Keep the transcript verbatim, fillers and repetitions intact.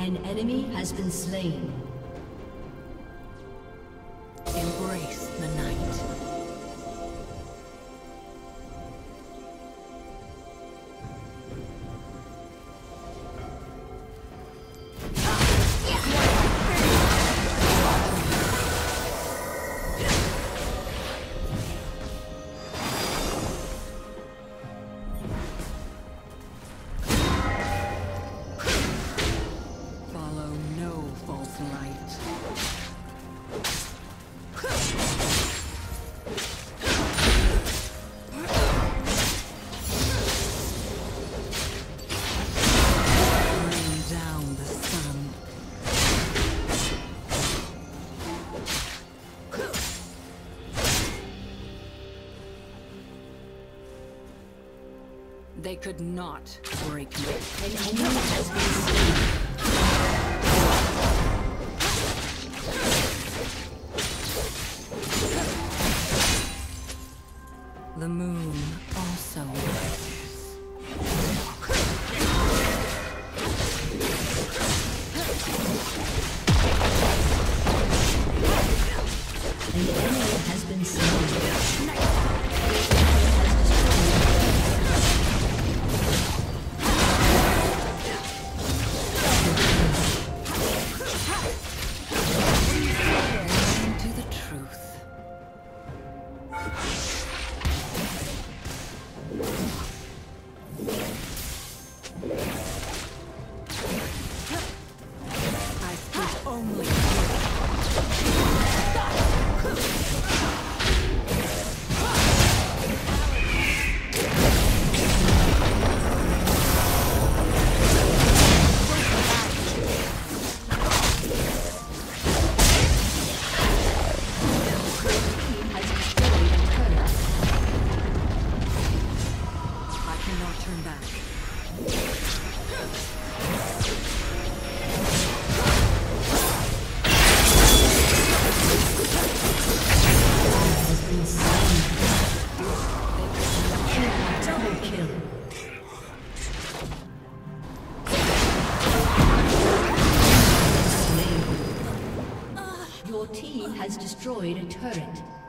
An enemy has been slain. Embrace the night. They could not break me. An enemy has been slain. The moon also rises. An enemy has been slain. Your team has destroyed a turret.